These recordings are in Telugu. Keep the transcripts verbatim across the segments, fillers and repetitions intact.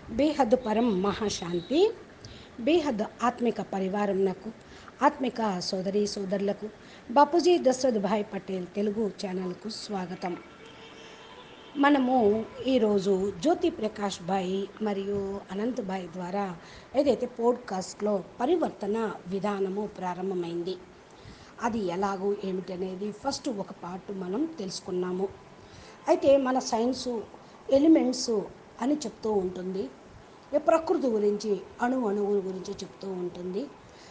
బేహద్దు పరం మహాశాంతి. బేహద్ ఆత్మిక పరివారంనకు, ఆత్మిక సోదరి సోదరులకు బాపూజీ దశరథ్ భాయ్ పటేల్ తెలుగు ఛానల్కు స్వాగతం. మనము ఈరోజు జ్యోతి ప్రకాష్ భాయ్ మరియు అనంత్ భాయ్ ద్వారా ఏదైతే పోడ్కాస్ట్లో పరివర్తన విధానము ప్రారంభమైంది, అది ఎలాగో ఏమిటనేది ఫస్ట్ ఒక పార్ట్ మనం తెలుసుకున్నాము. అయితే మన సైన్సు ఎలిమెంట్స్ అని చెప్తూ ఉంటుంది, ఈ ప్రకృతి గురించి అణు అణువుల గురించి చెప్తూ ఉంటుంది,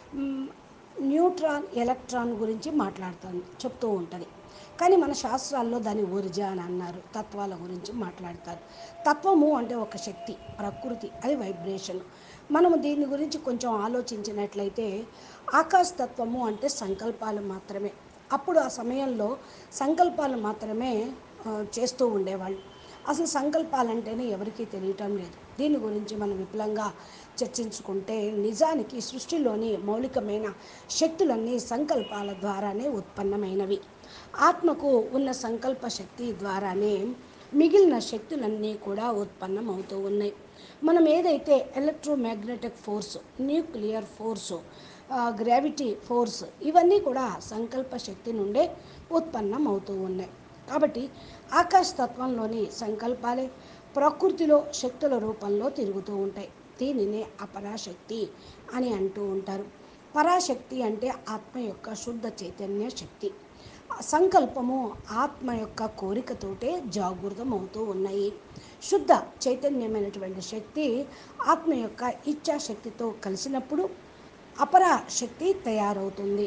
న్యూట్రాన్ ఎలక్ట్రాన్ గురించి మాట్లాడుతుంది చెప్తూ ఉంటుంది. కానీ మన శాస్త్రాల్లో దాని ఊర్జ అని అన్నారు, తత్వాల గురించి మాట్లాడతారు. తత్వము అంటే ఒక శక్తి, ప్రకృతి అది వైబ్రేషన్. మనము దీని గురించి కొంచెం ఆలోచించినట్లయితే ఆకాశ తత్వము అంటే సంకల్పాలు మాత్రమే. అప్పుడు ఆ సమయంలో సంకల్పాలు మాత్రమే చేస్తూ ఉండేవాళ్ళు. అసలు సంకల్పాలంటేనే ఎవరికీ తెలియటం లేదు. దీని గురించి మనం విపులంగా చర్చించుకుంటే నిజానికి సృష్టిలోని మౌలికమైన శక్తులన్నీ సంకల్పాల ద్వారానే ఉత్పన్నమైనవి. ఆత్మకు ఉన్న సంకల్ప శక్తి ద్వారానే మిగిలిన శక్తులన్నీ కూడా ఉత్పన్నమవుతూ ఉన్నాయి. మనం ఏదైతే electromagnetic force, nuclear force, gravity force ఇవన్నీ కూడా సంకల్ప శక్తి నుండే ఉత్పన్నం అవుతూ ఉన్నాయి. కాబట్టి ఆకాశతత్వంలోని సంకల్పాలే ప్రకృతిలో శక్తుల రూపంలో తిరుగుతూ ఉంటాయి. దీనినే అపరాశక్తి అని అంటూ ఉంటారు. పరాశక్తి అంటే ఆత్మ యొక్క శుద్ధ చైతన్య శక్తి. సంకల్పము ఆత్మ యొక్క కోరికతోటే జాగృతం అవుతూ ఉన్నాయి. శుద్ధ చైతన్యమైనటువంటి శక్తి ఆత్మ యొక్క ఇచ్ఛాశక్తితో కలిసినప్పుడు అపరాశక్తి తయారవుతుంది.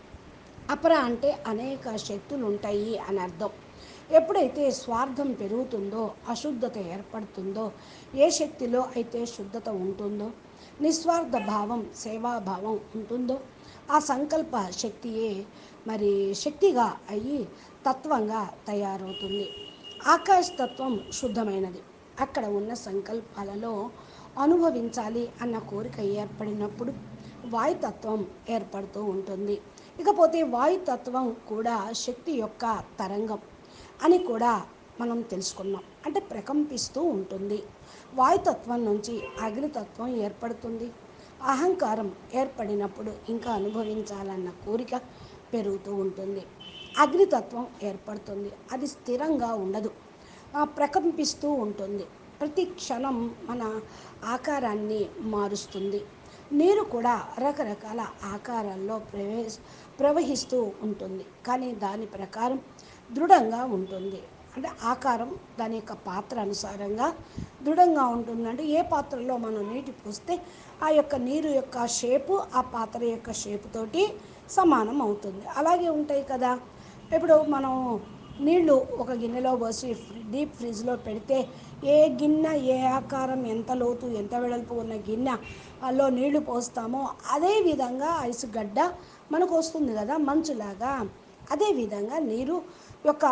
అపర అంటే అనేక శక్తులు ఉంటాయి అని అర్థం. ఎప్పుడైతే స్వార్థం పెరుగుతుందో, అశుద్ధత ఏర్పడుతుందో, ఏ శక్తిలో అయితే శుద్ధత ఉంటుందో, నిస్వార్థ భావం, సేవాభావం ఉంటుందో ఆ సంకల్ప శక్తియే మరి శక్తిగా అయ్యి తత్వంగా తయారవుతుంది. ఆకాశతత్వం శుద్ధమైనది. అక్కడ ఉన్న సంకల్పాలలో అనుభవించాలి అన్న కోరిక ఏర్పడినప్పుడు వాయుతత్వం ఏర్పడుతూ ఉంటుంది. ఇకపోతే వాయుతత్వం కూడా శక్తి యొక్క తరంగం అని కూడా మనం తెలుసుకున్నాం. అంటే ప్రకంపిస్తూ ఉంటుంది. వాయుతత్వం నుంచి అగ్నితత్వం ఏర్పడుతుంది. అహంకారం ఏర్పడినప్పుడు ఇంకా అనుభవించాలన్న కోరిక పెరుగుతూ ఉంటుంది. అగ్నితత్వం ఏర్పడుతుంది. అది స్థిరంగా ఉండదు, ప్రకంపిస్తూ ఉంటుంది. ప్రతి క్షణం మన ఆకారాన్ని మారుస్తుంది. నీరు కూడా రకరకాల ఆకారాల్లో ప్రవేశ ప్రవహిస్తూ ఉంటుంది. కానీ దాని ప్రకారం దృఢంగా ఉంటుంది. అంటే ఆకారం దాని యొక్క పాత్ర అనుసారంగా దృఢంగా ఉంటుంది. అంటే ఏ పాత్రలో మనం నీటి పోస్తే ఆ యొక్క నీరు యొక్క షేపు ఆ పాత్ర యొక్క షేపు తోటి సమానం అవుతుంది. అలాగే ఉంటాయి కదా. ఇప్పుడు మనం నీళ్లు ఒక గిన్నెలో పోసి డీప్ ఫ్రిడ్జ్లో పెడితే ఏ గిన్నె ఏ ఆకారం, ఎంత లోతు ఎంత వెడల్పు ఉన్న గిన్నెలో నీళ్లు పోస్తామో అదే విధంగా ఐసు గడ్డ మనకు వస్తుంది కదా, మంచులాగా. అదేవిధంగా నీరు యొక్క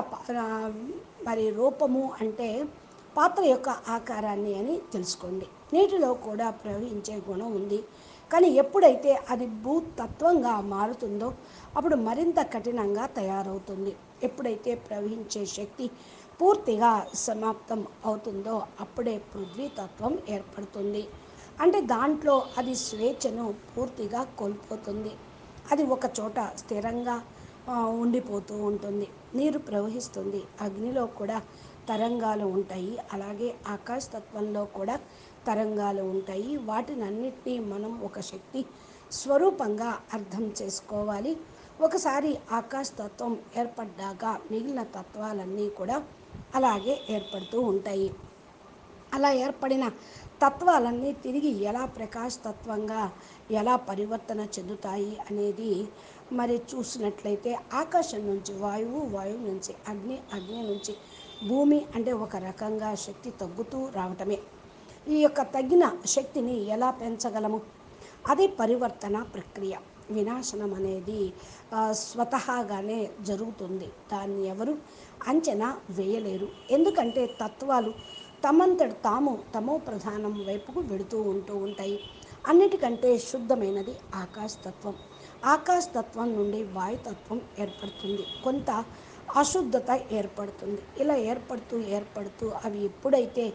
మరి రూపము అంటే పాత్ర యొక్క ఆకారాన్ని అని తెలుసుకోండి. నీటిలో కూడా ప్రవహించే గుణం ఉంది. కానీ ఎప్పుడైతే అది భూతత్వంగా మారుతుందో అప్పుడు మరింత కఠినంగా తయారవుతుంది. ఎప్పుడైతే ప్రవహించే శక్తి పూర్తిగా సమాప్తం అవుతుందో అప్పుడే పృథ్వీతత్వం ఏర్పడుతుంది. అంటే దాంట్లో అది స్వేచ్ఛను పూర్తిగా కోల్పోతుంది. అది ఒక చోట స్థిరంగా ఉండిపోతూ ఉంటుంది. నీరు ప్రవహిస్తుంది. అగ్నిలో కూడా తరంగాలు ఉంటాయి. అలాగే ఆకాశతత్వంలో కూడా తరంగాలు ఉంటాయి. వాటిని అన్నిటినీ మనం ఒక శక్తి స్వరూపంగా అర్థం చేసుకోవాలి. ఒకసారి ఆకాశతత్వం ఏర్పడ్డాక మిగిలిన తత్వాలన్నీ కూడా అలాగే ఏర్పడుతూ ఉంటాయి. అలా ఏర్పడిన తత్వాలన్నీ తిరిగి ఎలా ప్రకాశతత్వంగా ఎలా పరివర్తన చెందుతాయి అనేది మరి చూసినట్లయితే ఆకాశం నుంచి వాయువు, వాయువు నుంచి అగ్ని, అగ్ని నుంచి భూమి, అంటే ఒక రకంగా శక్తి తగ్గుతూ రావటమే. ఈ యొక్క తగ్గిన శక్తిని ఎలా పెంచగలము? అది పరివర్తన ప్రక్రియ. వినాశనం అనేది స్వతహాగానే జరుగుతుంది. దాన్ని ఎవరు అంచనా వేయలేరు. ఎందుకంటే తత్వాలు తమంతట తాము తమో ప్రధానం వైపుకు వెడుతూ ఉంటూ ఉంటాయి. అన్నిటికంటే శుద్ధమైనది ఆకాశతత్వం. ఆకాశతత్వం నుండి వాయుతత్వం ఏర్పడుతుంది. కొంత అశుద్ధత ఏర్పడుతుంది. ఇలా ఏర్పడుతూ ఏర్పడుతూ అవి ఎప్పుడైతే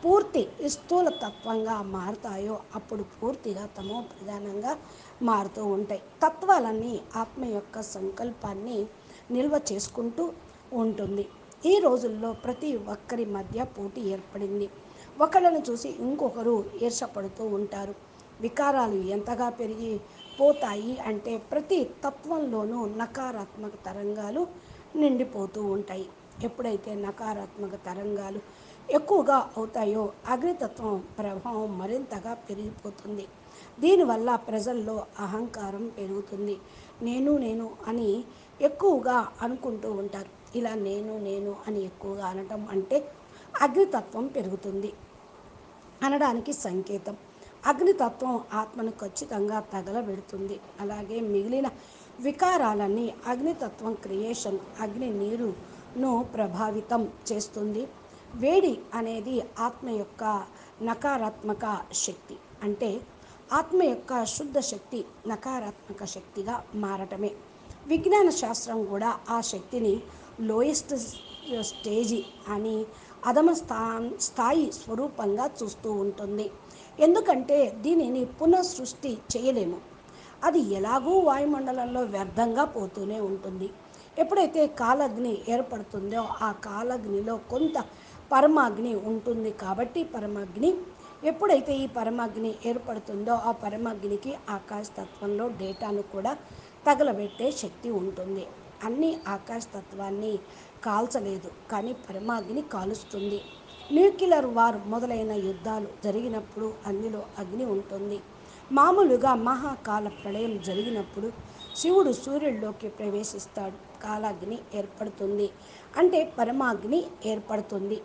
పూర్తి స్థూల తత్వంగా మారుతాయో అప్పుడు పూర్తిగా తమో ప్రధానంగా మారుతూ ఉంటాయి. తత్వాలన్నీ ఆత్మ యొక్క సంకల్పాన్ని నిల్వ చేసుకుంటూ ఉంటుంది. ఈ రోజుల్లో ప్రతి ఒక్కరి మధ్య పోటీ ఏర్పడింది. ఒకళ్ళను చూసి ఇంకొకరు ఈర్షపడుతూ ఉంటారు. వికారాలు ఎంతగా పెరిగి పోతాయి అంటే ప్రతి తత్వంలోనూ నకారాత్మక తరంగాలు నిండిపోతూ ఉంటాయి. ఎప్పుడైతే నకారాత్మక తరంగాలు ఎక్కువగా అవుతాయో అగ్నితత్వం ప్రభావం మరింతగా పెరిగిపోతుంది. దీనివల్ల ప్రజల్లో అహంకారం పెరుగుతుంది. నేను నేను అని ఎక్కువగా అనుకుంటూ ఉంటారు. ఇలా నేను నేను అని ఎక్కువగా అనటం అంటే అగ్నితత్వం పెరుగుతుంది అనడానికి సంకేతం. అగ్నితత్వం ఆత్మను ఖచ్చితంగా తగలబెడుతుంది. అలాగే మిగిలిన వికారాలన్నీ అగ్నితత్వం క్రియేషన్ అగ్ని నీరును ప్రభావితం చేస్తుంది. వేడి అనేది ఆత్మ యొక్క నకారాత్మక శక్తి. అంటే ఆత్మ యొక్క శుద్ధ శక్తి నకారాత్మక శక్తిగా మారటమే. విజ్ఞాన శాస్త్రం కూడా ఆ శక్తిని లోయెస్ట్ స్టేజి అని అధమ స్థా స్థాయి స్వరూపంగా చూస్తూ ఉంటుంది. ఎందుకంటే దీనిని పునఃసృష్టి చేయలేము. అది ఎలాగూ వాయుమండలంలో వ్యర్థంగా పోతూనే ఉంటుంది. ఎప్పుడైతే కాలగ్ని ఏర్పడుతుందో ఆ కాలగ్నిలో కొంత పరమాగ్ని ఉంటుంది. కాబట్టి పరమాగ్ని ఎప్పుడైతే ఈ పరమాగ్ని ఏర్పడుతుందో ఆ పరమాగ్నికి ఆకాశతత్వంలో డేటాను కూడా తగలబెట్టే శక్తి ఉంటుంది. అన్ని ఆకాశతత్వాన్ని కాల్చలేదు, కానీ పరమాగ్ని కాలుస్తుంది. న్యూక్లియర్ వార్ మొదలైన యుద్ధాలు జరిగినప్పుడు అందులో అగ్ని ఉంటుంది. మామూలుగా మహాకాల ప్రళయం జరిగినప్పుడు శివుడు సూర్యుడిలోకి ప్రవేశిస్తాడు. కాలాగ్ని ఏర్పడుతుంది. అంటే పరమాగ్ని ఏర్పడుతుంది.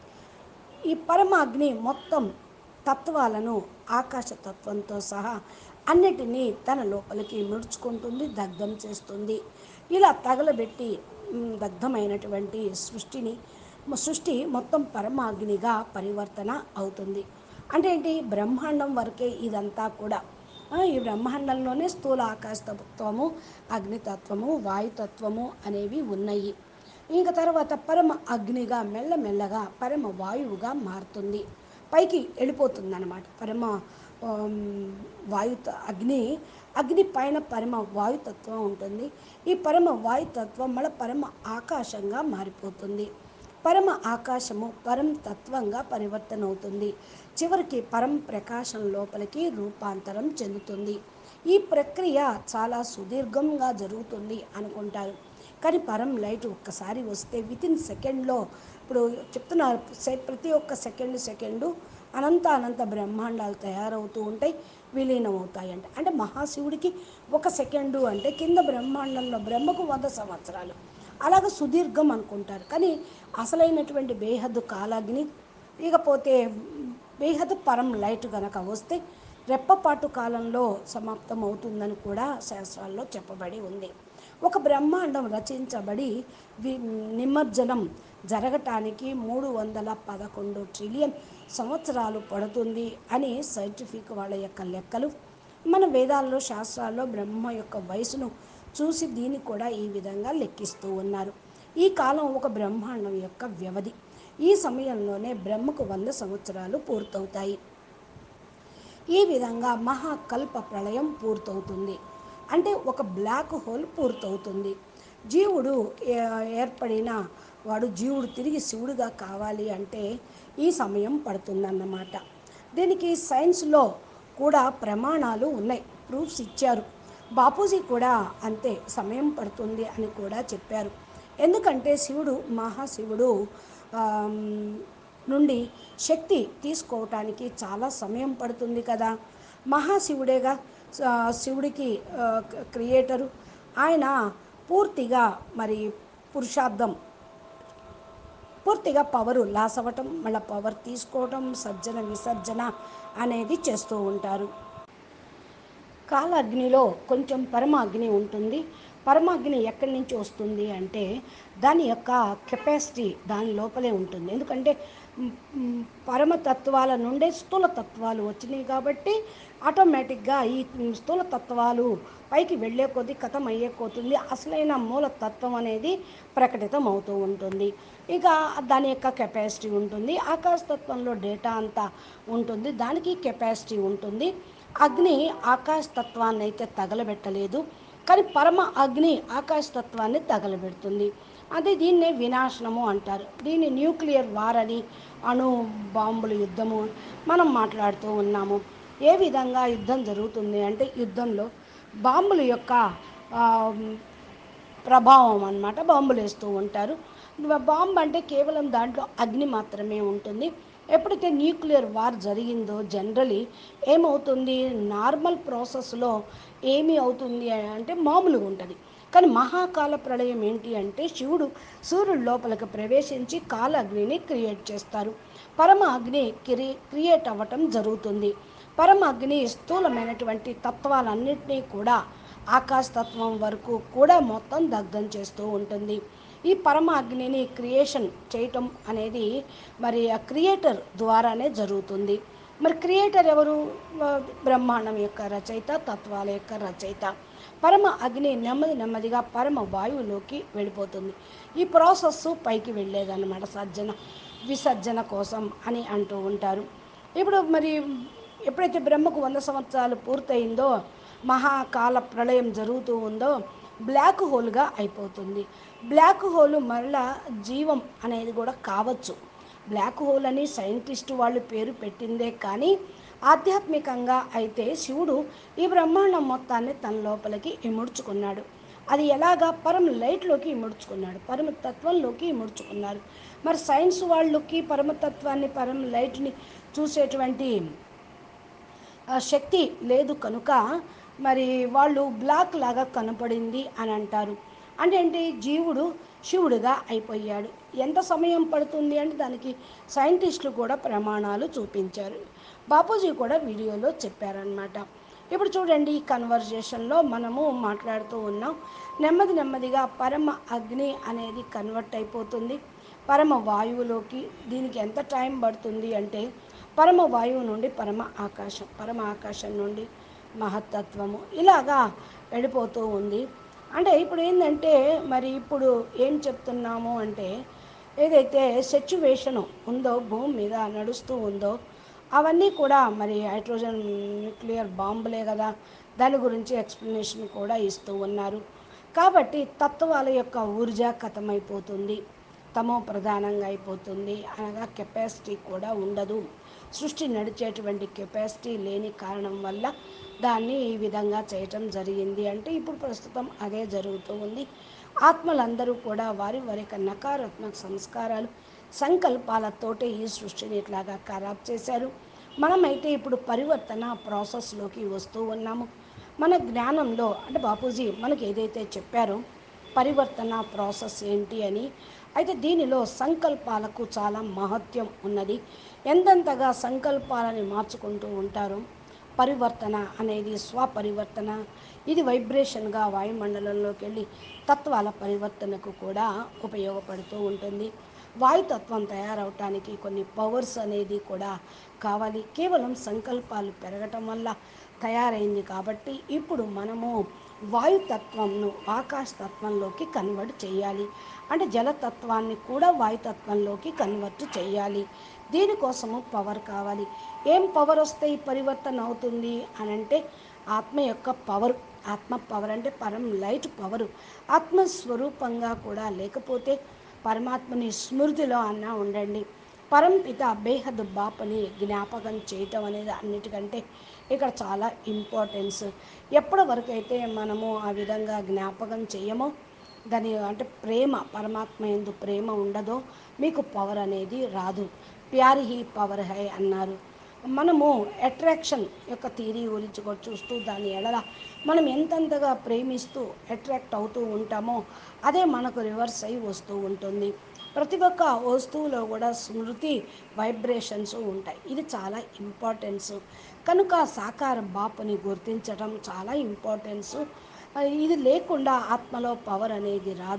ఈ పరమాగ్ని మొత్తం తత్వాలను ఆకాశతత్వంతో సహా అన్నిటినీ తన లోపలికి ముడుచుకుంటుంది, దగ్ధం చేస్తుంది. ఇలా తగలబెట్టి దగ్ధమైనటువంటి సృష్టిని సృష్టి మొత్తం పరమాగ్నిగా పరివర్తన అవుతుంది. అంటే ఏంటి? బ్రహ్మాండం వరకే ఇదంతా కూడా. ఈ బ్రహ్మాండంలోనే స్థూల ఆకాశతత్వము, అగ్నితత్వము, వాయుతత్వము అనేవి ఉన్నాయి. ఇంకా తర్వాత పరమ అగ్నిగా మెల్లమెల్లగా పరమ వాయువుగా మారుతుంది. పైకి వెళ్ళిపోతుంది అన్నమాట. పరమ వాయు అగ్ని అగ్ని పైన పరమ వాయుతత్వం ఉంటుంది. ఈ పరమ వాయుతత్వం మళ్ళీ పరమ ఆకాశంగా మారిపోతుంది. పరమ ఆకాశము పరం తత్వంగా పరివర్తన అవుతుంది. చివరికి పరం ప్రకాశం లోపలికి రూపాంతరం చెందుతుంది. ఈ ప్రక్రియ చాలా సుదీర్ఘంగా జరుగుతుంది అనుకుంటారు. కానీ పరం లైట్ ఒక్కసారి వస్తే వితిన్ సెకండ్లో, ఇప్పుడు చెప్తున్నారు ప్రతి ఒక్క సెకండ్ సెకండు అనంత అనంత బ్రహ్మాండాలు తయారవుతూ ఉంటాయి, విలీనం అవుతాయంట. అంటే మహాశివుడికి ఒక సెకండు అంటే కింద బ్రహ్మాండంలో బ్రహ్మకు వంద సంవత్సరాలు అలాగ సుదీర్ఘం అనుకుంటారు. కానీ అసలైనటువంటి బేహద్దు కాలాగ్ని, ఇకపోతే బేహద్దు పరం లైట్ కనుక వస్తే రెప్పపాటు కాలంలో సమాప్తం అవుతుందని కూడా శాస్త్రాల్లో చెప్పబడి ఉంది. ఒక బ్రహ్మాండం రచించబడి వి నిమజ్జనం జరగటానికి మూడు వందల పదకొండు ట్రిలియన్ సంవత్సరాలు పడుతుంది అని సైంటిఫిక్ వాళ్ళ యొక్క లెక్కలు. మన వేదాల్లో శాస్త్రాల్లో బ్రహ్మ యొక్క వయసును చూసి దీన్ని కూడా ఈ విధంగా లెక్కిస్తూ ఉన్నారు. ఈ కాలం ఒక బ్రహ్మాండం యొక్క వ్యవధి. ఈ సమయంలోనే బ్రహ్మకు వంద సంవత్సరాలు పూర్తవుతాయి. ఈ విధంగా మహాకల్ప ప్రళయం పూర్తవుతుంది. అంటే ఒక బ్లాక్ హోల్ పూర్తవుతుంది. జీవుడు ఏర్పడిన వాడు జీవుడు తిరిగి శివుడుగా కావాలి అంటే ఈ సమయం పడుతుందన్నమాట. దీనికి సైన్స్లో కూడా ప్రమాణాలు ఉన్నాయి, ప్రూఫ్స్ ఇచ్చారు. బాపూజీ కూడా అంతే సమయం పడుతుంది అని కూడా చెప్పారు. ఎందుకంటే శివుడు మహాశివుడు నుండి శక్తి తీసుకోవటానికి చాలా సమయం పడుతుంది కదా. మహాశివుడేగా శివుడికి క్రియేటరు. ఆయన పూర్తిగా మరి పురుషార్థం పూర్తిగా పవరు లాస్ అవ్వటం, మళ్ళీ పవర్ తీసుకోవటం, సర్జన విసర్జన అనేది చేస్తూ ఉంటారు. కాలాగ్నిలో కొంచెం పరమాగ్ని ఉంటుంది. పరమాగ్ని ఎక్కడి నుంచి వస్తుంది అంటే దాని యొక్క కెపాసిటీ దాని లోపలే ఉంటుంది. ఎందుకంటే పరమతత్వాల నుండే స్థూల తత్వాలు వచ్చినాయి కాబట్టి ఆటోమేటిక్గా ఈ స్థూల తత్వాలు పైకి వెళ్ళే కొద్దీ కథం అయ్యే పోతుంది, అసలైన మూల తత్వం అనేది ప్రకటితం అవుతూ ఉంటుంది. ఇక దాని యొక్క కెపాసిటీ ఉంటుంది. ఆకాశతత్వంలో డేటా అంతా ఉంటుంది, దానికి కెపాసిటీ ఉంటుంది. అగ్ని ఆకాశతత్వాన్ని అయితే తగలబెట్టలేదు, కానీ పరమ అగ్ని ఆకాశతత్వాన్ని తగలబెడుతుంది. అది దీన్నే వినాశనము అంటారు. దీన్ని న్యూక్లియర్ వార్ అని, అణు బాంబుల యుద్ధము మనం మాట్లాడుతూ ఉన్నాము. ఏ విధంగా యుద్ధం జరుగుతుంది అంటే, యుద్ధంలో బాంబుల యొక్క ప్రభావం అన్నమాట. బాంబులు వేస్తూ ఉంటారు. బాంబు అంటే కేవలం దాంట్లో అగ్ని మాత్రమే ఉంటుంది. ఎప్పుడైతే న్యూక్లియర్ వార్ జరిగిందో జనరలీ ఏమవుతుంది, నార్మల్ ప్రాసెస్లో ఏమి అవుతుంది అంటే మామూలుగా ఉంటుంది. కానీ మహాకాల ప్రళయం ఏంటి అంటే, శివుడు సూర్యుడు లోపలికి ప్రవేశించి కాల అగ్నిని క్రియేట్ చేస్తారు. పరమ అగ్ని క్రి క్రియేట్ అవ్వటం జరుగుతుంది. పరమ అగ్ని స్థూలమైనటువంటి తత్వాలన్నింటినీ కూడా ఆకాశతత్వం వరకు కూడా మొత్తం దగ్ధం చేస్తూ ఉంటుంది. ఈ పరమ అగ్నిని క్రియేషన్ చేయటం అనేది మరి ఆ క్రియేటర్ ద్వారానే జరుగుతుంది. మరి క్రియేటర్ ఎవరు? బ్రహ్మాండం యొక్క రచయిత, తత్వాల యొక్క రచయిత. పరమ అగ్ని నెమ్మది నెమ్మదిగా పరమ వాయువులోకి వెళ్ళిపోతుంది. ఈ ప్రాసెస్ పైకి వెళ్ళేదన్నమాట, సర్జన విసర్జన కోసం అని అంటూ ఉంటారు. ఇప్పుడు మరి ఎప్పుడైతే బ్రహ్మకు వంద సంవత్సరాలు పూర్తయిందో, మహాకాల ప్రళయం జరుగుతూ ఉందో, బ్లాక్ హోల్గా అయిపోతుంది. బ్లాక్ హోల్ మరలా జీవం అనేది కూడా కావచ్చు. బ్లాక్ హోల్ అని సైంటిస్టు వాళ్ళు పేరు పెట్టిందే కానీ ఆధ్యాత్మికంగా అయితే శివుడు ఈ బ్రహ్మాండం మొత్తాన్ని తన లోపలికి ఇముడ్చుకున్నాడు. అది ఎలాగా? పరమ లైట్లోకి ఇముడ్చుకున్నాడు, పరమతత్వంలోకి ఇముడ్చుకున్నారు. మరి సైన్స్ వాళ్ళకి పరమతత్వాన్ని, పరమ లైట్ని చూసేటువంటి శక్తి లేదు కనుక మరి వాళ్ళు బ్లాక్ లాగా కనపడింది అని అంటారు. అంటే ఏంటి? జీవుడు శివుడుగా అయిపోయాడు. ఎంత సమయం పడుతుంది అంటే దానికి సైంటిస్టులు కూడా ప్రమాణాలు చూపించారు. బాపూజీ కూడా వీడియోలో చెప్పారనమాట. ఇప్పుడు చూడండి, ఈ కన్వర్జేషన్లో మనము మాట్లాడుతూ ఉన్నాం. నెమ్మది నెమ్మదిగా పరమ అగ్ని అనేది కన్వర్ట్ అయిపోతుంది పరమ వాయువులోకి. దీనికి ఎంత టైం పడుతుంది అంటే, పరమ వాయువు నుండి పరమ ఆకాశం, పరమ ఆకాశం నుండి మహత్తత్వము, ఇలాగా వెళ్ళిపోతూ ఉంది. అంటే ఇప్పుడు ఏంటంటే, మరి ఇప్పుడు ఏం చెప్తున్నాము అంటే, ఏదైతే సిచ్యువేషను ఉందో భూమి మీద నడుస్తూ ఉందో అవన్నీ కూడా మరి హైడ్రోజన్ న్యూక్లియర్ బాంబులే కదా, దాని గురించి ఎక్స్ప్లెనేషన్ కూడా ఇస్తూ ఉన్నారు. కాబట్టి తత్వాల యొక్క ఊర్జా కథమైపోతుంది, తమో ప్రధానంగా అయిపోతుంది, అనగా కెపాసిటీ కూడా ఉండదు. సృష్టి నడిచేటువంటి కెపాసిటీ లేని కారణం వల్ల దాన్ని ఈ విధంగా చేయటం జరిగింది. అంటే ఇప్పుడు ప్రస్తుతం అదే జరుగుతూ ఉంది. ఆత్మలందరూ కూడా వారి వారి యొక్క నకారాత్మక సంస్కారాలు, సంకల్పాలతోటే ఈ సృష్టిని ఇట్లాగా ఖరాబ్ చేశారు. మనమైతే ఇప్పుడు పరివర్తన ప్రాసెస్లోకి వస్తూ ఉన్నాము. మన జ్ఞానంలో అంటే బాపూజీ మనకి ఏదైతే చెప్పారో పరివర్తన ప్రాసెస్ ఏంటి అని, అయితే దీనిలో సంకల్పాలకు చాలా మహత్యం ఉన్నది. ఎంతెంతగా సంకల్పాలని మార్చుకుంటూ ఉంటారో పరివర్తన అనేది, స్వపరివర్తన, ఇది వైబ్రేషన్గా వాయుమండలంలోకి వెళ్ళి తత్వాల పరివర్తనకు కూడా ఉపయోగపడుతూ ఉంటుంది. వాయుతత్వం తయారవటానికి కొన్ని పవర్స్ అనేది కూడా కావాలి. కేవలం సంకల్పాలు పెరగటం వల్ల తయారైంది. కాబట్టి ఇప్పుడు మనము వాయుతత్వంను ఆకాశతత్వంలోకి కన్వర్ట్ చేయాలి. అంటే జలతత్వాన్ని కూడా వాయుతత్వంలోకి కన్వర్ట్ చేయాలి. దీనికోసము పవర్ కావాలి. ఏం పవర్ వస్తే ఈ పరివర్తన అవుతుంది అని అంటే, ఆత్మ యొక్క పవర్. ఆత్మ పవర్ అంటే పరం లైట్ పవరు. ఆత్మస్వరూపంగా కూడా లేకపోతే పరమాత్మని స్మృతిలో అన్నా ఉండండి. పరంపిత బేహద్ బాపని జ్ఞాపకం చేయటం అనేది అన్నిటికంటే ఇక్కడ చాలా ఇంపార్టెన్స్. ఎప్పటి వరకు అయితే మనము ఆ విధంగా జ్ఞాపకం చేయమో, దాని అంటే ప్రేమ, పరమాత్మ యందు ప్రేమ ఉండదో మీకు పవర్ అనేది రాదు. ప్యారి హీ పవర్ హై అన్నారు. మనము అట్రాక్షన్ యొక్క థియరీ గురించి కూడా చూస్తూ, దాని ఎడల మనం ఎంతెంతగా ప్రేమిస్తూ అట్రాక్ట్ అవుతూ ఉంటామో అదే మనకు రివర్స్ అయి వస్తూ ఉంటుంది. ప్రతి ఒక్క వస్తువులో కూడా స్మృతి వైబ్రేషన్స్ ఉంటాయి. ఇది చాలా ఇంపార్టెన్స్. కనుక సాకార బాపుని గుర్తించడం చాలా ఇంపార్టెన్స్. ఇది లేకుండా ఆత్మలో పవర్ అనేది రాదు.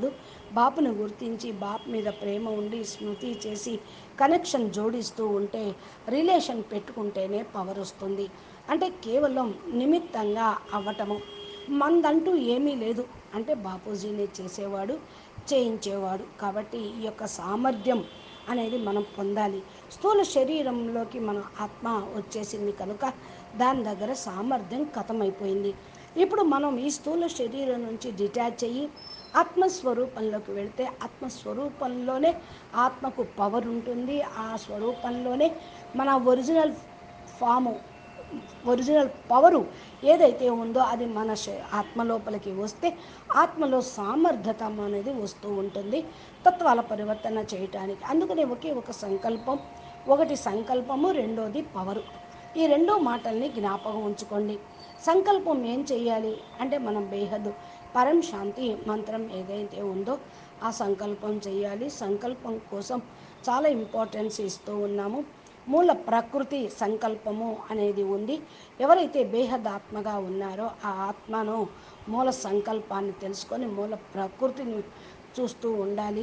బాపును గుర్తించి బాప్ మీద ప్రేమ ఉండి స్మృతి చేసి కనెక్షన్ జోడిస్తూ ఉంటే రిలేషన్ పెట్టుకుంటేనే పవర్ వస్తుంది. అంటే కేవలం నిమిత్తంగా అవ్వటము, మందంటూ ఏమీ లేదు అంటే బాపూజీనే చేసేవాడు, చేయించేవాడు. కాబట్టి ఈ యొక్క సామర్థ్యం అనేది మనం పొందాలి. స్థూల శరీరంలోకి మన ఆత్మ వచ్చేసింది కనుక దాని దగ్గర సామర్థ్యం కథమైపోయింది. ఇప్పుడు మనం ఈ స్థూల శరీరం నుంచి డిటాచ్ అయ్యి ఆత్మస్వరూపంలోకి వెళితే ఆత్మస్వరూపంలోనే ఆత్మకు పవర్ ఉంటుంది. ఆ స్వరూపంలోనే మన ఒరిజినల్ ఫాము, ఒరిజినల్ పవరు ఏదైతే ఉందో అది మన ఆత్మ లోపలికి వస్తే ఆత్మలో సామర్థ్యత అనేది వస్తూ ఉంటుంది తత్వాల పరివర్తన చేయటానికి. అందుకనే ఒకే ఒక సంకల్పం, ఒకటి సంకల్పము, రెండోది పవరు. ఈ రెండో మాటల్ని జ్ఞాపకం ఉంచుకోండి. సంకల్పం ఏం చేయాలి అంటే మనం బేహద్దు పరం శాంతి మంత్రం ఏదైతే ఉందో ఆ సంకల్పం చేయాలి. సంకల్పం కోసం చాలా ఇంపార్టెన్స్ ఇస్తూ ఉన్నాము. మూల ప్రకృతి సంకల్పము అనేది ఉంది. ఎవరైతే బేహద్ ఆత్మగా ఉన్నారో ఆ ఆత్మను మూల సంకల్పాన్ని తెలుసుకొని మూల ప్రకృతిని చూస్తూ ఉండాలి.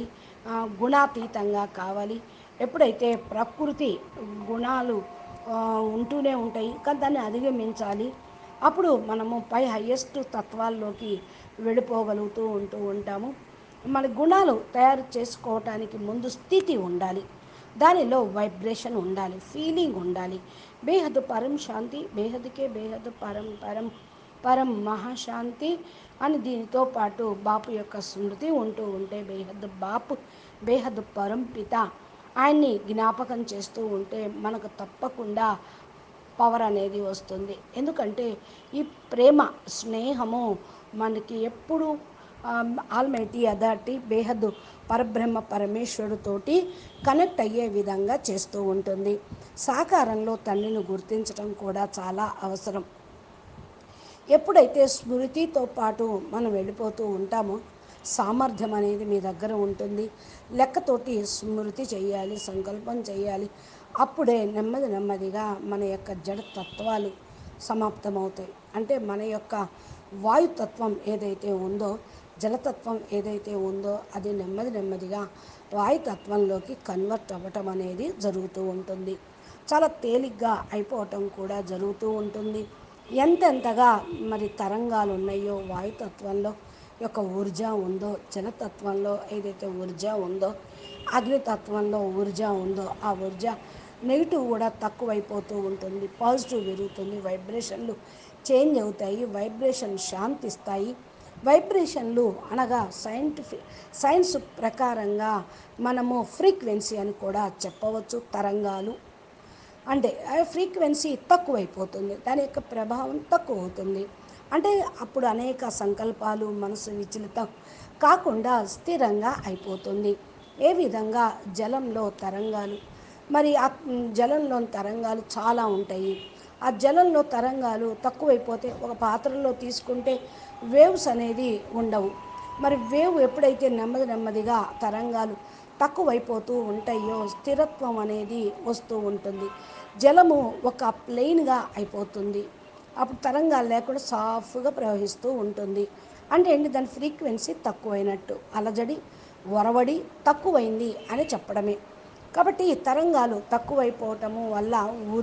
గుణాతీతంగా కావాలి. ఎప్పుడైతే ప్రకృతి గుణాలు ఉంటూనే ఉంటాయి కానీ దాన్ని అధిగమించాలి. అప్పుడు మనము పై హయ్యెస్ట్ తత్వాల్లోకి వెళ్ళిపోగలుగుతూ ఉంటూ ఉంటాము. మన గుణాలు తయారు చేసుకోవటానికి ముందు స్థితి ఉండాలి, దానిలో వైబ్రేషన్ ఉండాలి, ఫీలింగ్ ఉండాలి. బేహద్ పరం శాంతి, బేహద్కే బేహద్ పరం పరం పరం మహాశాంతి అని దీనితో పాటు బాపు యొక్క స్మృతి ఉంటూ ఉంటే బేహద్ బాపు బేహద్ పరం పిత ఆయన్ని జ్ఞాపకం చేస్తూ ఉంటే మనకు తప్పకుండా పవర్ అనేది వస్తుంది. ఎందుకంటే ఈ ప్రేమ స్నేహము మనకి ఎప్పుడు ఆల్మైటీ అథారిటీ బేహద్దు పరబ్రహ్మ పరమేశ్వరుడితోటి కనెక్ట్ అయ్యే విధంగా చేస్తూ ఉంటుంది. సాకారంలో తండ్రిని గుర్తించడం కూడా చాలా అవసరం. ఎప్పుడైతే స్మృతితో పాటు మనం వెళ్ళిపోతూ ఉంటామో సామర్థ్యం అనేది మీ దగ్గర ఉంటుంది. లెక్కతోటి స్మృతి చేయాలి, సంకల్పం చేయాలి. అప్పుడే నెమ్మది నెమ్మదిగా మన యొక్క జడతత్వాలు సమాప్తమవుతాయి. అంటే మన యొక్క వాయుతత్వం ఏదైతే ఉందో, జలతత్వం ఏదైతే ఉందో అది నెమ్మది నెమ్మదిగా వాయుతత్వంలోకి కన్వర్ట్ అవ్వటం అనేది జరుగుతూ ఉంటుంది. చాలా తేలిగ్గా అయిపోవటం కూడా జరుగుతూ ఉంటుంది. ఎంతెంతగా మరి తరంగాలు ఉన్నాయో వాయుతత్వంలో యొక్క ఊర్జా ఉందో, జలతత్వంలో ఏదైతే ఊర్జా ఉందో, అగ్నితత్వంలో ఊర్జా ఉందో ఆ ఊర్జా నెగిటివ్ కూడా తక్కువైపోతూ ఉంటుంది, పాజిటివ్ పెరుగుతుంది. వైబ్రేషన్లు చేంజ్ అవుతాయి, వైబ్రేషన్ శాంతిస్తాయి. వైబ్రేషన్లు అనగా సైంటిఫిక్ సైన్స్ ప్రకారంగా మనము ఫ్రీక్వెన్సీ అని కూడా చెప్పవచ్చు. తరంగాలు అంటే ఫ్రీక్వెన్సీ తక్కువైపోతుంది, దాని యొక్క ప్రభావం తక్కువ అవుతుంది. అంటే అప్పుడు అనేక సంకల్పాలు మనసు విచలితం కాకుండా స్థిరంగా అయిపోతుంది. ఏ విధంగా జలంలో తరంగాలు, మరి ఆ జలంలోని తరంగాలు చాలా ఉంటాయి. ఆ జలంలో తరంగాలు తక్కువైపోతే ఒక పాత్రలో తీసుకుంటే వేవ్స్ అనేది ఉండవు. మరి వేవ్ ఎప్పుడైతే నెమ్మది నెమ్మదిగా తరంగాలు తక్కువైపోతూ ఉంటాయో స్థిరత్వం అనేది వస్తూ ఉంటుంది. జలము ఒక ప్లెయిన్గా అయిపోతుంది. అప్పుడు తరంగాలు లేకుండా సాఫ్గా ప్రవహిస్తూ ఉంటుంది. అంటే ఏంటి, దాని ఫ్రీక్వెన్సీ తక్కువైనట్టు, అలజడి ఒరవడి తక్కువైంది అని చెప్పడమే. కాబట్టి ఈ తరంగాలు తక్కువైపోవటము వల్ల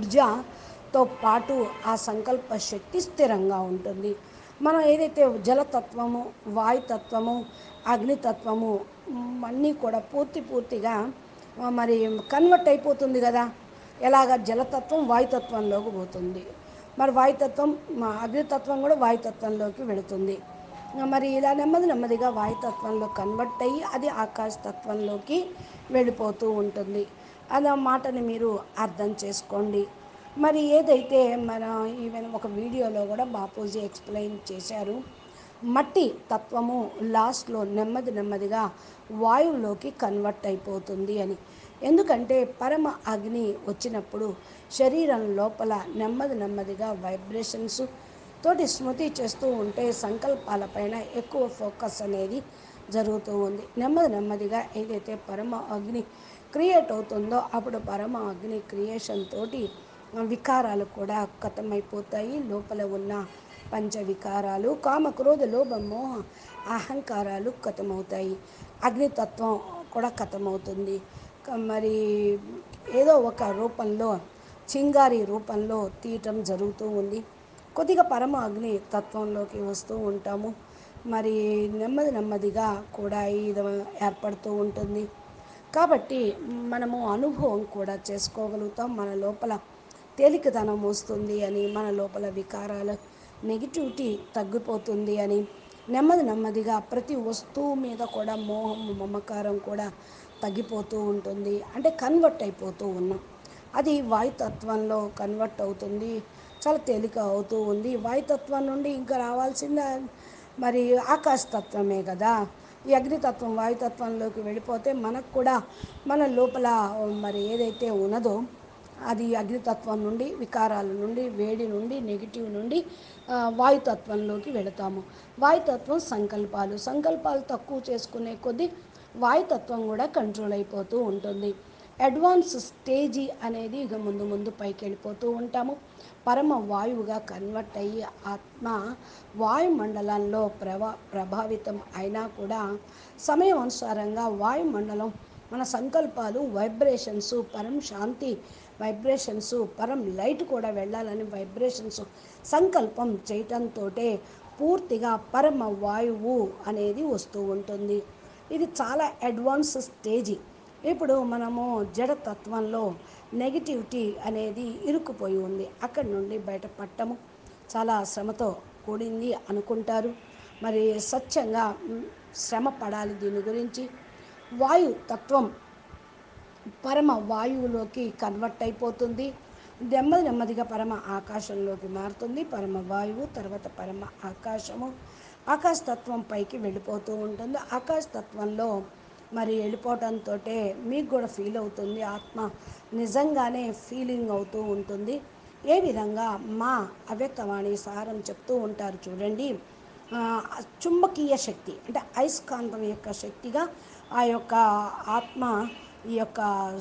ఊర్జాతో పాటు ఆ సంకల్ప శక్తి స్థిరంగా ఉంటుంది. మనం ఏదైతే జలతత్వము, వాయుతత్వము, అగ్నితత్వము అన్నీ కూడా పూర్తి పూర్తిగా మరి కన్వర్ట్ అయిపోతుంది కదా. ఎలాగ జలతత్వం వాయుతత్వంలోకి పోతుంది, మరి వాయుతత్వం అగ్నితత్వం కూడా వాయుతత్వంలోకి వెళుతుంది. మరి ఇలా నెమ్మది నెమ్మదిగా వాయుతత్వంలో కన్వర్ట్ అయ్యి అది ఆకాశతత్వంలోకి వెళ్ళిపోతూ ఉంటుంది. అన్న మాటని మీరు అర్థం చేసుకోండి. మరి ఏదైతే మన ఈవెన్ ఒక వీడియోలో కూడా బాపూజీ ఎక్స్ప్లెయిన్ చేశారు, మట్టి తత్వము లాస్ట్లో నెమ్మది నెమ్మదిగా వాయువులోకి కన్వర్ట్ అయిపోతుంది అని. ఎందుకంటే పరమ అగ్ని వచ్చినప్పుడు శరీరం లోపల నెమ్మది నెమ్మదిగా వైబ్రేషన్స్ తోటి స్మృతి చేస్తూ ఉంటే సంకల్పాలపైన ఎక్కువ ఫోకస్ అనేది జరుగుతూ ఉంది. నెమ్మది నెమ్మదిగా ఏదైతే పరమ అగ్ని క్రియేట్ అవుతుందో అప్పుడు పరమ అగ్ని క్రియేషన్ తోటి వికారాలు కూడా ఖతమైపోతాయి. లోపల ఉన్న పంచ వికారాలు కామ క్రోధ లోభ మోహ అహంకారాలు ఖతమవుతాయి. అగ్నితత్వం కూడా ఖతమవుతుంది. మరి ఏదో ఒక రూపంలో చింగారి రూపంలో తీయటం జరుగుతూ ఉంది. కొద్దిగా పరమ అగ్ని తత్వంలోకి వస్తూ ఉంటాము. మరి నెమ్మది నెమ్మదిగా కూడా ఇది ఏర్పడుతూ ఉంటుంది. కాబట్టి మనము అనుభవం కూడా చేసుకోగలుగుతాం. మన లోపల తేలికదనం వస్తుంది అని, మన లోపల వికారాలు నెగిటివిటీ తగ్గిపోతుంది అని, నెమ్మది నెమ్మదిగా ప్రతి వస్తువు మీద కూడా మోహం మమకారం కూడా తగ్గిపోతూ ఉంటుంది. అంటే కన్వర్ట్ అయిపోతూ ఉన్నాం. అది వాయుతత్వంలో కన్వర్ట్ అవుతుంది. చాలా తేలిక అవుతూ ఉంది. వాయుతత్వం నుండి ఇంకా రావాల్సింది మరి ఆకాశతత్వమే కదా. ఈ అగ్నితత్వం వాయుతత్వంలోకి వెళ్ళిపోతే మనకు కూడా మన లోపల మరి ఏదైతే ఉన్నదో అది అగ్నితత్వం నుండి, వికారాల నుండి, వేడి నుండి, నెగిటివ్ నుండి వాయుతత్వంలోకి వెళతాము. వాయుతత్వం సంకల్పాలు సంకల్పాలు తక్కువ చేసుకునే కొద్దీ వాయుతత్వం కూడా కంట్రోల్ అయిపోతూ ఉంటుంది. అడ్వాన్స్ స్టేజీ అనేది ఇక ముందు ముందు పైకి వెళ్ళిపోతూ ఉంటాము. పరమ వాయువుగా కన్వర్ట్ అయ్యి ఆత్మ వాయుమండలంలో ప్రభా ప్రభావితం అయినా కూడా సమయం అనుసారంగా వాయుమండలం మన సంకల్పాలు వైబ్రేషన్స్ పరం శాంతి వైబ్రేషన్స్ పరం లైట్ కూడా వెళ్ళాలని వైబ్రేషన్స్ సంకల్పం చేయటంతో పూర్తిగా పరమ వాయువు అనేది వస్తూ ఉంటుంది. ఇది చాలా అడ్వాన్స్ స్టేజీ. ఇప్పుడు మనము జడతత్వంలో నెగిటివిటీ అనేది ఇరుక్కుపోయి ఉంది. అక్కడి నుండి బయటపడటము చాలా శ్రమతో కూడింది అనుకుంటారు. మరి స్వచ్ఛంగా శ్రమ పడాలి దీని గురించి. వాయు తత్వం పరమ వాయువులోకి కన్వర్ట్ అయిపోతుంది. నెమ్మది నెమ్మదిగా పరమ ఆకాశంలోకి మారుతుంది. పరమ వాయువు తర్వాత పరమ ఆకాశము. ఆకాశతత్వం పైకి వెళ్ళిపోతూ ఉంటుంది. ఆకాశతత్వంలో మరి వెళ్ళిపోవటంతో మీకు కూడా ఫీల్ అవుతుంది. ఆత్మ నిజంగానే ఫీలింగ్ అవుతూ ఉంటుంది. ఏ విధంగా మా అవ్యక్తవాణి సారం చెప్తూ ఉంటారు చూడండి. చుంబకీయ శక్తి అంటే అయస్కాంతం యొక్క శక్తిగా ఆ యొక్క ఆత్మ ఈ యొక్క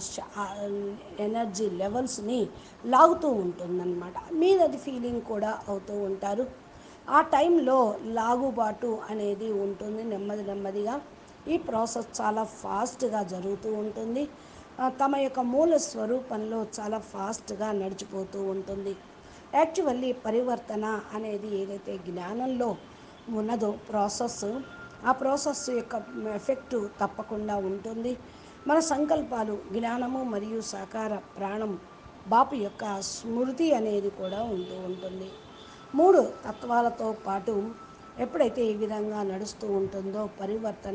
ఎనర్జీ లెవెల్స్ని లాగుతూ ఉంటుందన్నమాట. మీరు అది ఫీలింగ్ కూడా అవుతూ ఉంటారు. ఆ టైంలో లాగుబాటు అనేది ఉంటుంది నెమ్మది నెమ్మదిగా. ఈ ప్రాసెస్ చాలా ఫాస్ట్గా జరుగుతూ ఉంటుంది. తమ యొక్క మూల స్వరూపంలో చాలా ఫాస్ట్గా నడిచిపోతూ ఉంటుంది. యాక్చువల్లీ పరివర్తన అనేది ఏదైతే జ్ఞానంలో ఉన్నదో ప్రాసెస్, ఆ ప్రాసెస్ యొక్క ఎఫెక్టు తప్పకుండా ఉంటుంది. మన సంకల్పాలు జ్ఞానము మరియు సాకార ప్రాణం బాపు యొక్క స్మృతి అనేది కూడా ఉంటూ ఉంటుంది. మూడు తత్వాలతో పాటు ఎప్పుడైతే ఈ విధంగా నడుస్తూ ఉంటుందో పరివర్తన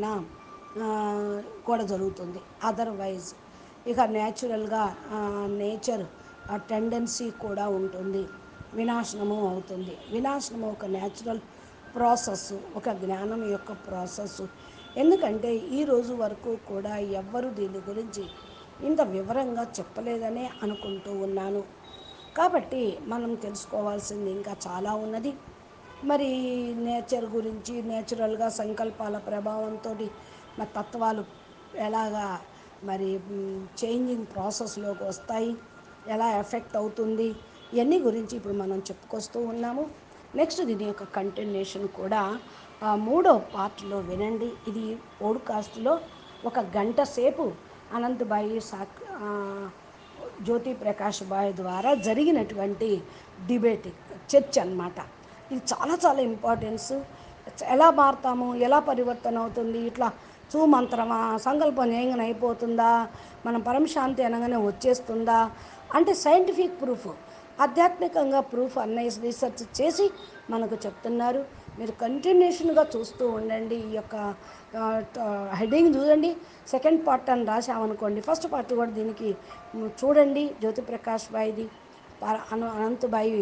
కూడా జరుగుతుంది. అదర్వైజ్ ఇక న్యాచురల్గా నేచర్ టెండెన్సీ కూడా ఉంటుంది, వినాశనము అవుతుంది. వినాశనము ఒక న్యాచురల్ ప్రాసెస్, ఒక జ్ఞానం యొక్క ప్రాసెస్. ఎందుకంటే ఈరోజు వరకు కూడా ఎవ్వరూ దీని గురించి ఇంత వివరంగా చెప్పలేదనే అనుకుంటూ ఉన్నాను. కాబట్టి మనం తెలుసుకోవాల్సింది ఇంకా చాలా ఉన్నది. మరి నేచర్ గురించి, నేచురల్గా సంకల్పాల ప్రభావంతో మన తత్వాలు ఎలాగా మరి చేంజింగ్ ప్రాసెస్లోకి వస్తాయి, ఎలా ఎఫెక్ట్ అవుతుంది, ఇవన్నీ గురించి ఇప్పుడు మనం చెప్పుకొస్తూ ఉన్నాము. నెక్స్ట్ దీని యొక్క కంటిన్యూషన్ కూడా మూడో పార్ట్లో వినండి. ఇది పోడ్కాస్ట్లో ఒక గంట సేపు అనంతబాయి సాక్ జ్యోతి ప్రకాష్ బాయ్ ద్వారా జరిగినటువంటి డిబేట్ చర్చ అన్నమాట. ఇది చాలా చాలా ఇంపార్టెన్స్. ఎలా మారుతాము, ఎలా పరివర్తన అవుతుంది, ఇట్లా చూమంత్రమా, సంకల్పం చేయంగానే అయిపోతుందా, మనం పరమశాంతి అనగానే వచ్చేస్తుందా అంటే సైంటిఫిక్ ప్రూఫ్, ఆధ్యాత్మికంగా ప్రూఫ్ అన్నయ్య రీసెర్చ్ చేసి మనకు చెప్తున్నారు. మీరు కంటిన్యూషన్గా చూస్తూ ఉండండి. ఈ యొక్క హెడ్డింగ్ చూడండి, సెకండ్ పార్ట్ అని రాసామనుకోండి, ఫస్ట్ పార్ట్ కూడా దీనికి చూడండి. జ్యోతిప్రకాష్ బాయ్ది అను అనంతబాయి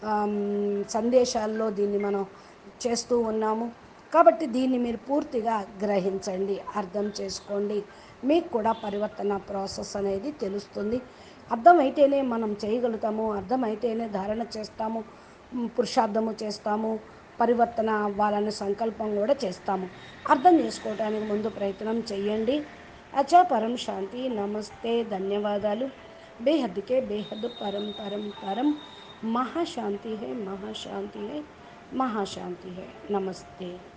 సందేశాల్లో దీన్ని మనం చేస్తూ ఉన్నాము. కాబట్టి దీన్ని మీరు పూర్తిగా గ్రహించండి, అర్థం చేసుకోండి. మీకు కూడా పరివర్తన ప్రాసెస్ అనేది తెలుస్తుంది. అర్థమైతేనే మనం చేయగలుగుతాము, అర్థమైతేనే ధారణ చేస్తాము, పురుషార్థము చేస్తాము, పరివర్తన అవ్వాలని సంకల్పం కూడా చేస్తాము. అర్థం చేసుకోవడానికి ముందు ప్రయత్నం చేయండి. అచ్చా, పరం శాంతి, నమస్తే, ధన్యవాదాలు. బేహద్కే బేహద్ పరం పరం పరం महाशांति है, महाशांति है, महाशांति है। नमस्ते।